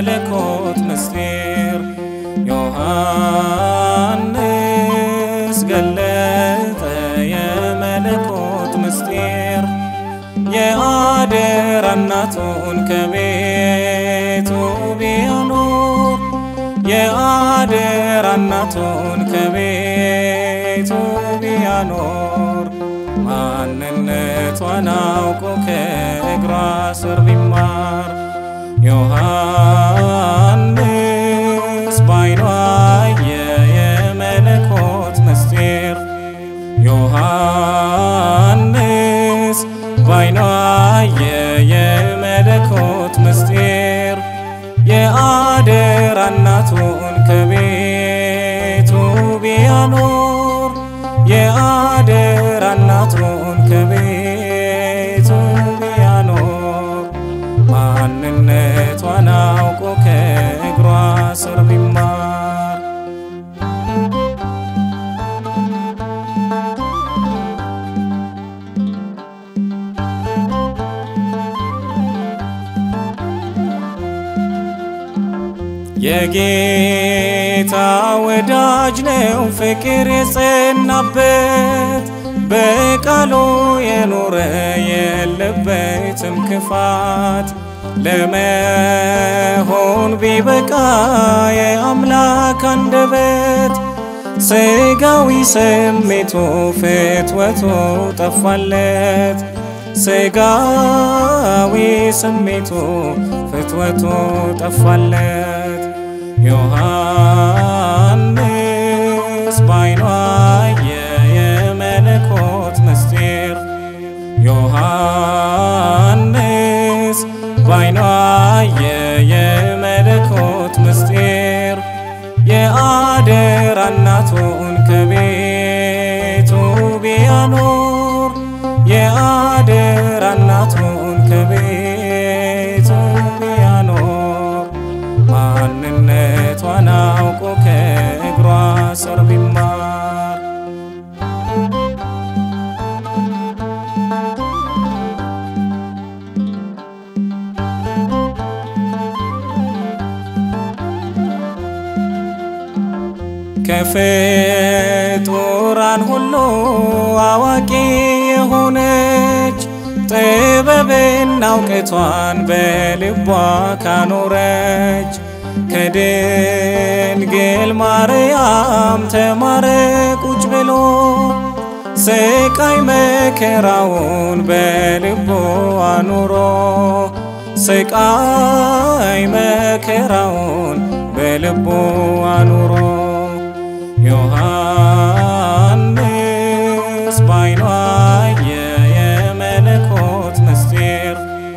የመለኮት ምስጢር ዮሐንስ ገለጠ የመለኮት ምስጢር የአደራ እናቱን ከቤቱ ቢያኖር የአደራ እናቱን ከቤቱ ቢያኖር ማንነቷን አውቆ ከእግሯ ስር ቢማር ዮሐንስ ባይኑ አየ የመለኮት ምስጢር ዮሐንስ ባይኑ አየ የመለኮት ምስጢር የአደራ እናቱን ከቤቱ ቢያኖር የአደራ እናቱን ከቤቱ ቢያኖር ማንነቷን አውቆ ከእግሯ ስር ቢማር የጌታ ወዳጅ ነው ፍቅር የጸናበት በቃሉ የኖረ የለበትም ክፋት ለመሆን ቢበቃ የአምላክ አንደበት ስጋዊ ስሜቱ ፍትወቱ ጠፋለት ስጋዊ ስሜቱ ፍትወቱ ጠፋለት ዮሐንስ ባይኑ አየ የመለኮት ምስጢር ዮሐንስ ባይኑ አየ የመለኮት ምስጢር የአደራ እናቱን ከቤቱ ቢያኖር የአደራ እናቱን ከቤቱ ቢያኖር ማንነቷን አውቆ ከእግሯ ስር ቢማር ከፍጡራን ሁሉ አዋቂ የሆነች ጥበብና እውቀቷን በልቧ ካኖረች ከድንግል ማርያም ተማረ ቁጭ ብሎ ስቃይ መከራውን በልቦ አኑሮ ስቃይ መከራውን በልቦ አኑሮ ዮሐንስ ባይኑ አየ የመለኮት ምስጢር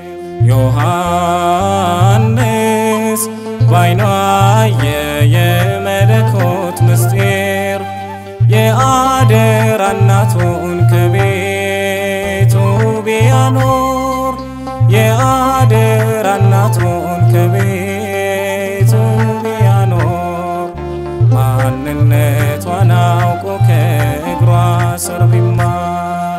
ዮሐንስ ባይኑ አየ የመለኮት ምስጢር የአደራ እናቱን ከቤቱ ቢያኖር የአደራ እናቱን ከቤቱ ቢያኖር ማንነቷን አውቆ ከእግሯ ስር ቢማር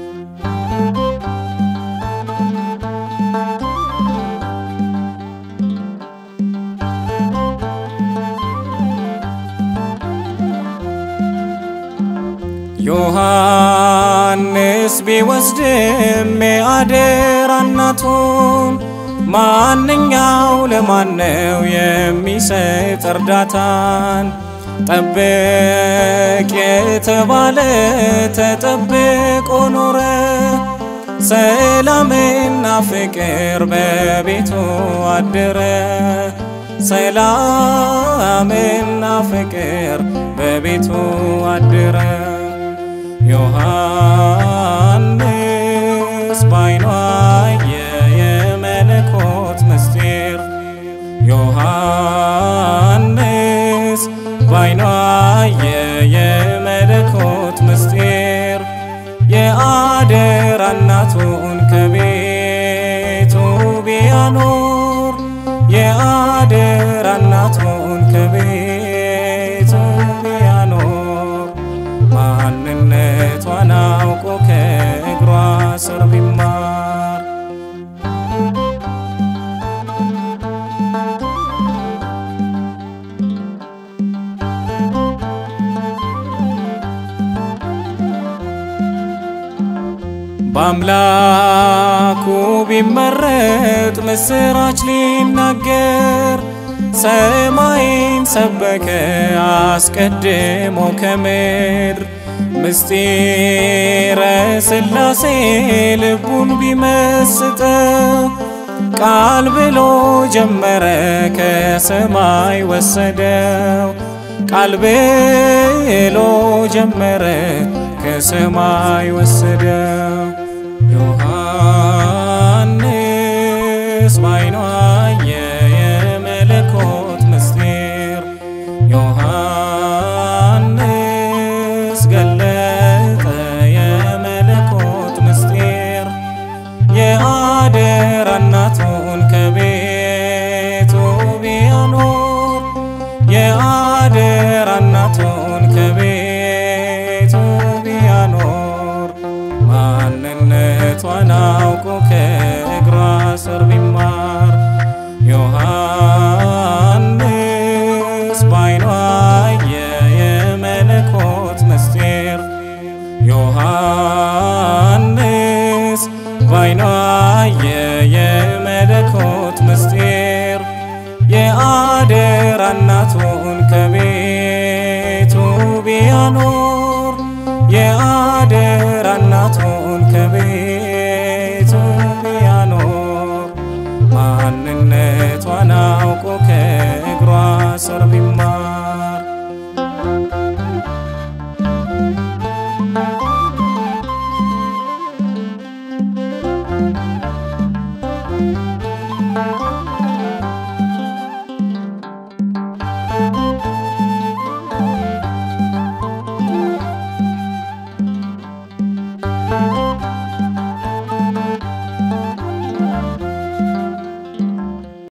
ዮሐንስ ቢወስድም የአደራ እናቱን ማንኛው ለማነው የሚሰጥ እርዳታን ጠብቅ የተባለ ተጠብቆ ኖረ ሰላምና ፍቅር በቤቱ አደረ ሰላምና ፍቅር በቤቱ አደረ ዮሐንስ ባይኑ አየ የመለኮት ምስጢር ዮሐንስ ባይኑ አየ የመለኮት ምስጢር የአደራ እናቱን ከቤቱ ቢያኖር የአደራ እናቱን ከቤቱ ቢያኖር ማንነቷን አውቆ ከእግሯ ስር ቢማር በአምላኩ ቢመረጥ ምስራች ሊናገር ሰማይን ሰበከ አስቀድሞ ከምድር ምስጢረ ሥላሴ ልቡን ቢመስጠው ቃል ብሎ ጀመረ ከሰማይ ወሰደው ቃል ብሎ ጀመረ ከሰማይ ወሰደው ዮሐንስ ባይኑ አየ የመለኮት ምስጢር ዮሐንስ ገለጠ የመለኮት ምስጢር የአደራ እናቱን ከቤቱ ቢያኖር የአደራ እናቱን ከቤቱ ቢያኖር ማንነቷን አውቆ ከእግሯ ስር ቢማር ዮሐንስ ባይኑ አየ የመለኮት ምስጢር ዮሐንስ ባይኑ አየ የመለኮት ምስጢር የአደራ እናቱን ከቤቱ ቢያኖር